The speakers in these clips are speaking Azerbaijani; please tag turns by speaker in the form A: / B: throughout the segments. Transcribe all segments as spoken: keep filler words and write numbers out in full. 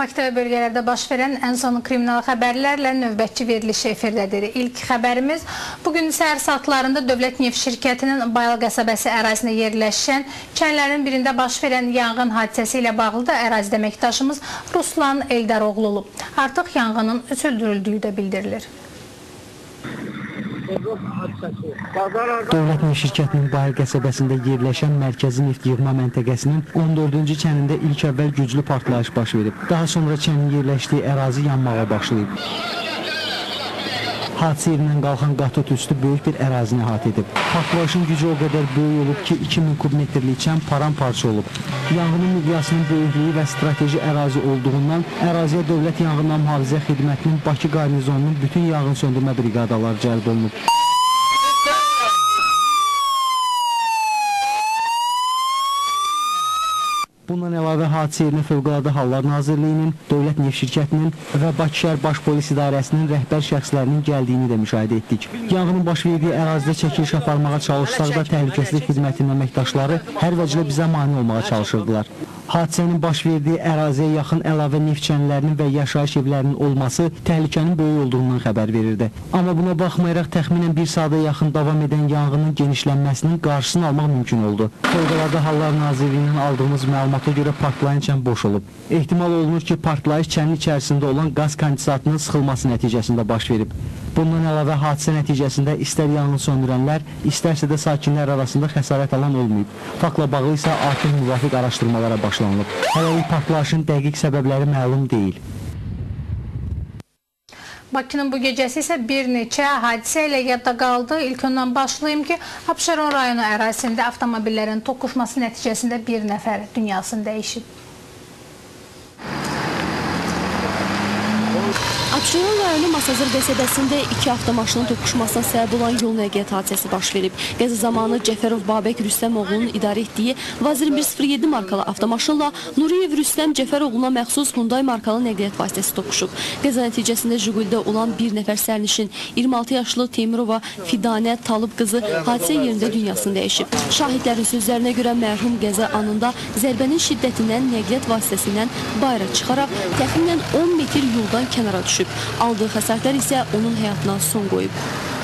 A: Bakıda və bölgələrdə baş verən ən son kriminal xəbərlərlə növbətçi verilişi efirdədir. İlk xəbərimiz bugün səhər saatlarında Dövlət Neft Şirkətinin Bayal qəsəbəsi ərazisində yerləşən kəndlərin birində baş verən yanğın hadisəsi ilə bağlı da ərazidə əməkdaşımız Ruslan Eldaroğlu olub. Artıq yanğının söndürüldüyü də bildirilir.
B: Dövlət Neft Şirkətinin Bayal qəsəbəsində yerləşən mərkəzi neft yığma məntəqəsinin on dördüncü kənində ilk əvvəl güclü partlayış baş verib. Daha sonra kənin yerləşdiyi ərazi yanmağa başlayıb. Hadisə yerindən qalxan qatut üstü böyük bir ərazini əhatə edib. Partlayışın gücü o qədər böyük olub ki, iki min kub metrlik kən paramparça olub. Yanğının miqyasının böyüklüyü və strateji ərazi olduğundan əraziyə Dövlət Yanğından Mühafizə Xidmətinin Bakı qarnizonunun bütün yanğın söndürmə briqadaları cəlb olunub. Bundan əlavə hadisə yerinə Fövqəladə Hallar Nazirliyinin, Dövlət Neft Şirkətinin və Bakı şəhər Baş Polis İdarəsinin rəhbər şəxslərinin gəldiyini də müşahidə etdik. Yanğının baş verdiyi ərazidə çəkiliş aparmağa çalışsaq da təhlükəsizlik xidmətinin əməkdaşları hər vəclə bizə mane olmağa çalışırdılar. Hadisənin baş verdiyi əraziyə yaxın əlavə neft çənlərinin və yaşayış evlərinin olması təhlükənin böyük olduğundan xəbər verirdi. Amma buna baxmayaraq təxminən bir saata yaxın davam edən yanğının genişlənməsinin qarşısını almaq mümkün oldu. Fövqəladə Hallar Nazirliyindən aldığımız məlumata görə partlayan kən boş olub. Ehtimal olunur ki, partlayış kənin içərisində olan qaz kondensatının sıxılması nəticəsində baş verib. Bundan əlavə hadisə nəticəsində istər yanğın söndürənlər, istərsə də sakinlər arasında xəsarət alan olmayıb. Faktla bağlı isə artıq müvafiq araşdırmalara başlanılıb. Hələlik partlayışın dəqiq səbəbləri məlum deyil.
A: Bakının bu gecəsi isə bir neçə hadisə ilə yadda qaldı. İlk ondan başlayayım ki, Abşeron rayonu ərazisində avtomobillərin toqquşması nəticəsində bir nəfər dünyasını dəyişib.
C: Abşeron rayonu Masazır qəsəbəsində iki avtomaşının toqquşmasına səbəb olan yol nəqliyyat hadisəsi baş verib. Qəza zamanı Cəfərov Babək Rüstəm oğlunun idarə etdiyi Vaz iyirmi bir sıfır yeddi markalı avtomaşınla Nuriyev Rüstəm Cəfəroğluna məxsus Hyundai markalı nəqliyyat vasitəsi toqquşub. Qəza nəticəsində Jiguldə olan bir nəfər sərnişin iyirmi altı yaşlı Teymurova Fidanə Talib qızı hadisə yerində dünyasını dəyişib. Şahidlərin sözlərinə görə mərhum qəza anında zərbənin şiddətindən nəqliyyat vasitəsindən bayıra çıxaraq təxminən on metr yoldan kənara düşüb. Aldığı xəsarətlər isə onun həyatına son qoyub.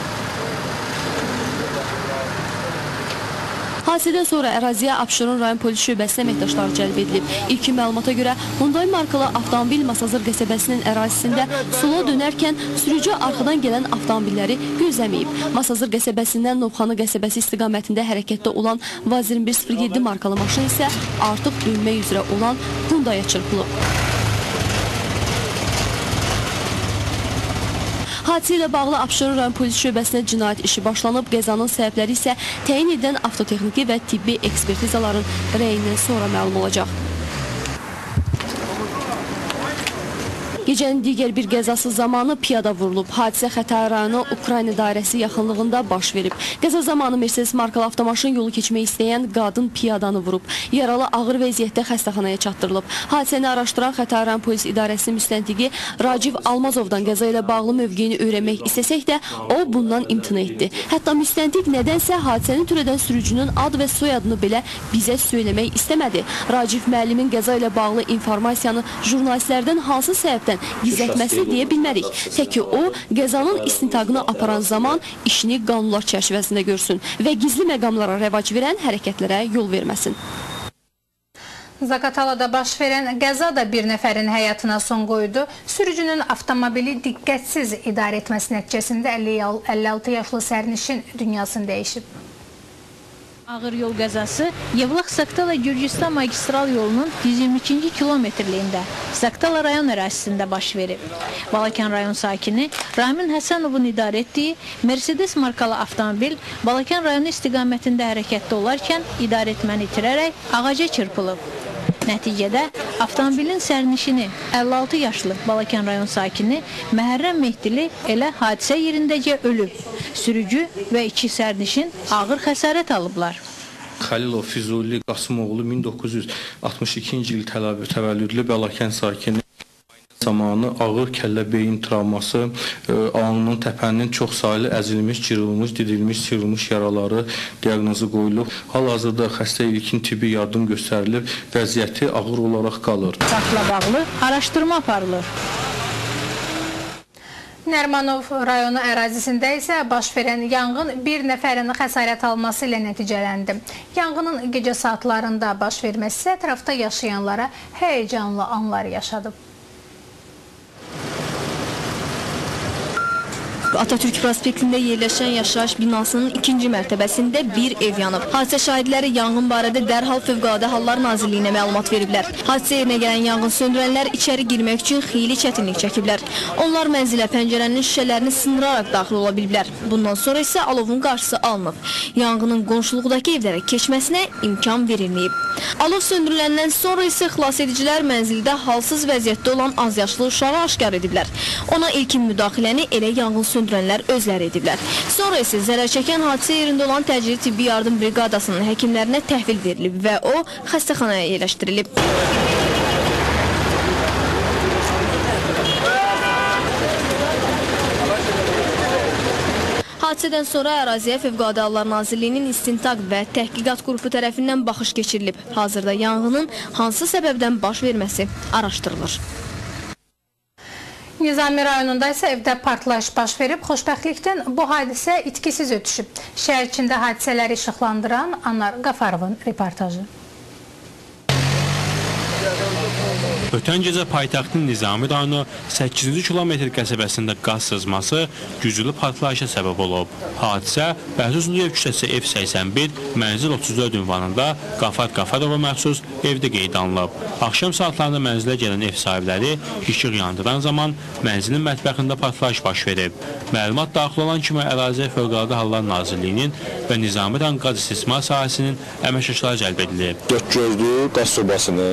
C: Hadisədən sonra əraziyə Abşeron rayon polis şöbəsinə əməkdaşları cəlb edilib. İlkin məlumata görə Hyundai markalı avtomobil Masazır qəsəbəsinin ərazisində sola dönərkən sürücü arxadan gələn avtomobilləri gözləməyib. Masazır qəsəbəsindən Novxanı qəsəbəsi istiqamətində hərəkətdə olan Vaz iyirmi bir sıfır yeddi markalı maşın isə artıq dönmək üzrə olan Hyundai'ya çırpılıb. Hadisə ilə bağlı Abşeron rayon polis şöbəsinə cinayət işi başlanıb, qəzanın səbəbləri isə təyin edən avtotexniki və tibbi ekspertizaların rəyindən sonra məlum olacaq. Gecənin digər bir qəzası zamanı piyada vurulub. Hadisə Xətai rayonu Ukrayna dairəsi yaxınlığında baş verib. Qəza zamanı Mercedes markalı avtomaşın yolu keçmək istəyən qadın piyadanı vurub. Yaralı ağır vəziyyətdə xəstəxanaya çatdırılıb. Hadisəni araşdıran Xətai rayon polis idarəsinin müstəntiqi Raciv Almazovdan qəza ilə bağlı mövqeyini öyrənmək istəsək də o bundan imtina etdi. Hətta müstəntiq nədənsə hadisəni törədən sürücünün ad və soyadını belə bizə söyləmək istəmədi. Raciv müəllimin qəza ilə bağlı informasiyanı jurnalistlərdən hansı səbəbdən gizlətməsi deyə bilmərik. Təki o, qəzanın istintaqını aparan zaman işini qanunlar çərçivəsində görsün və gizli məqamlara rəvac verən hərəkətlərə yol verməsin.
A: Zaqatalada baş verən qəza da bir nəfərin həyatına son qoydu. Sürücünün avtomobili diqqətsiz idarə etməsi nəticəsində əlli altı yaşlı sərnişin dünyasını dəyişib.
D: Ağır yol qəzası Yevlax-Zaqatala Gürcüstan magistral yolunun yüz iyirmi ikinci kilometrliyində Zaqatala rayon ərazisində baş verib. Balakən rayon sakini Ramin Həsənovun idarə etdiyi Mercedes markalı avtomobil Balakən rayonu istiqamətində hərəkətdə olarkən idarə etməni itirərək ağaca çırpılıb. Nəticədə avtomobilin sərnişini əlli altı yaşlı Balakən rayon sakini Məhərrəm Mehdili elə hadisə yerindəcə ölüb. Sürücü və iki sərnişin ağır xəsarət alıblar.
E: Xəlilov Füzuli Qasımoğlu min doqquz yüz altmış ikinci il təvəllüdlü Balakən sakini. Zamanı ağır kəllə beyin travması, alnının təpənin çox saylı əzilmiş, cırılmış, didilmiş, sıyrılmış yaraları diaqnozu qoyulub. Hal-hazırda xəstəyə ilkin tibbi yardım göstərilib, vəziyyəti ağır olaraq qalır.
D: Faktla bağlı araşdırma aparılır.
A: Nərimanov rayonu ərazisində isə baş verən yanğın bir nəfərin xəsarət alması ilə nəticələndi. Yanğının gecə saatlarında baş verməsi isə ətrafda yaşayanlara həyəcanlı anlar yaşadıb.
C: Atatürk prospektində yerləşən yaşayış binasının ikinci mərtəbəsində bir ev yanıb. Hadisə şahidləri yanğın barədə dərhal Fövqəladə Hallar Nazirliyinə məlumat veriblər. Hadisə yerinə gələn yanğın söndürənlər içəri girmək üçün xeyli çətinlik çəkiblər. Onlar mənzilə pəncərənin şüşələrini sındıraraq daxil ola biliblər. Bundan sonra isə alovun qarşısı alınıb. Yanğının qonşuluqdakı evlərə keçməsinə imkan verilməyib. Alov söndürüləndən sonra isə xilas edicilər mənzildə halsız vəziyyətdə olan az yaşlı uşağı aşkar ediblər. Ona ilkin müdaxiləni elə yanğın söndürənlər özləri ediblər. Sonra isə zərər çəkən hadisə yerində olan təcili tibbi yardım briqadasının həkimlərinə təhvil verilib və o xəstəxanaya yerləşdirilib. Hadisədən sonra əraziyə Fövqəladə Hallar Nazirliyinin İstintaq və Təhqiqat qrupu tərəfindən baxış keçirilib. Hazırda yanğının hansı səbəbdən baş verməsi araşdırılır.
A: Nizami rayonunda isə evdə partlayış baş verib, xoşbəxtlikdən bu hadisə itkisiz ötüşüb. Şəhər içində hadisələri işıqlandıran Anar Qafarovun reportajı.
F: Ötən gecə paytaxtın Nizami rayonu səkkizinci kilometr qəsəbəsində qaz sızması güclü partlayışa səbəb olub. Hadisə Bəhruz Nureyev küçəsi F səksən bir, mənzil otuz dörd ünvanında Qafar Qafarova məxsus evdə qeyd alınıb. Axşam saatlarında mənzilə gələn ev sahibləri işıq yandıran zaman mənzilin mətbəxində partlayış baş verib. Məlumat daxil olan kimi əraziyə Fövqəladə Hallar Nazirliyinin və Nizami rayon qaz istismar sahəsinin əməkdaşları cəlb edilib.
G: Dörd gözlü qaz sobasını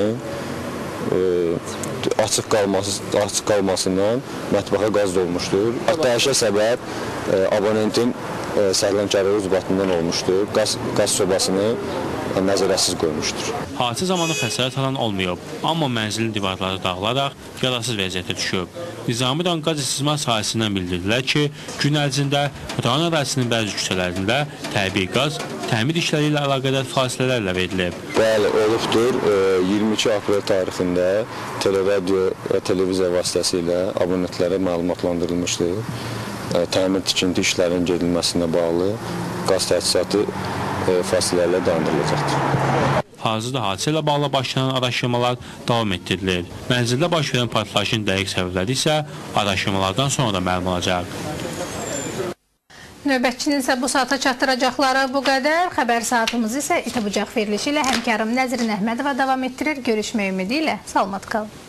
G: açıq qalması, açıq qalmasından mətbəxə qaz dolmuşdur. Partlayışa səbəb abonentin səhlənkarlığı ucbatından olmuşdur. Qaz, qaz sobasını nəzarətsiz qoymuşdur.
F: Hadisə zamanı xəsarət alan olmayıb, amma mənzilin divarları dağılaraq yararsız vəziyyətə düşüb. Nizami rayon qaz istismar sahəsindən bildirdilər ki, gün ərzində rayon ərazisinin bəzi küçələrində təbii qaz, təmir işləri ilə əlaqədar fasilələrlə verilib.
G: Bəli, olubdur. iyirmi iki aprel tarixində teleradio və televiziya vasitəsilə abonentlərə məlumatlandırılmışdır. Təmir tikinti işlərinin gedilməsinə bağlı qaz təchizatı fasilələrlə dayandırılacaqdır.
F: Hazırda hadisə ilə bağlı başlanan araşdırmalar davam etdirilir. Mənzildə baş verən partlayışın dəqiq səbəbləri isə araşdırmalardan sonra da məlum olacaq.
A: Növbətçinin isə bu saata çatdıracaqları bu qədər. Xəbər saatımız isə İTə Bucaq verilişi ilə həmkarım Nəzrin Əhmədova davam etdirir. Görüşmək ümidi ilə salamat qalın.